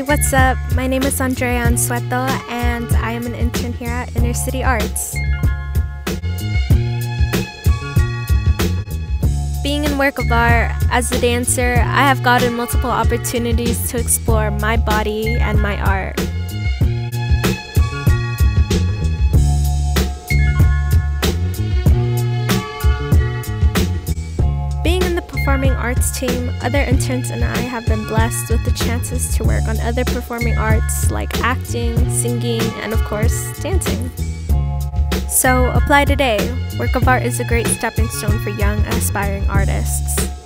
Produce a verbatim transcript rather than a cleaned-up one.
Hey, what's up? My name is Andrea Ansueto, and I am an intern here at Inner City Arts. Being in work of art, as a dancer, I have gotten multiple opportunities to explore my body and my art. Being in the performing arts team, other interns and I have been blessed with the chances to work on other performing arts like acting, singing, and of course, dancing. So apply today. Work of art is a great stepping stone for young, aspiring artists.